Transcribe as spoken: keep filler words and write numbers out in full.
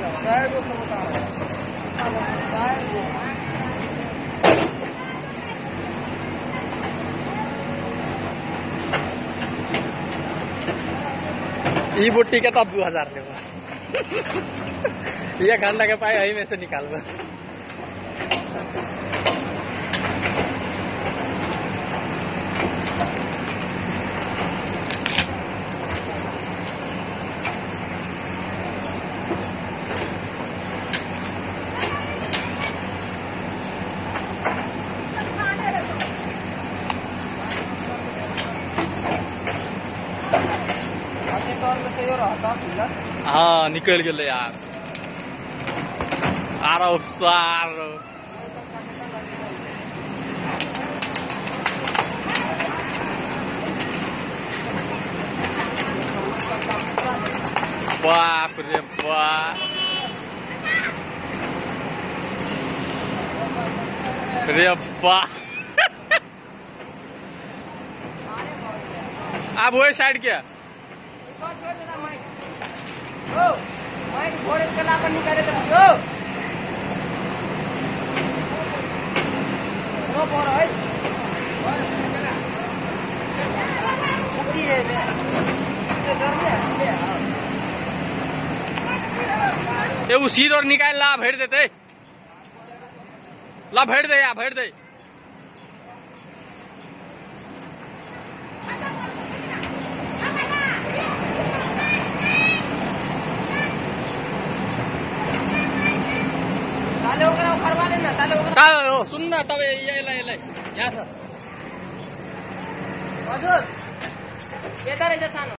ये बुट्टी के तो दो हजार ले ये घंटा के पाए वही में से निकाल दो। हाँ निकल गए यार आरो सार बाप रे बाप रे बाप अब वो साइड क्या ये उसी और निकाल ला भेड़ देते ला भेड़ दे या भेड़ दे सुन ना तब ये ले ले यहाँ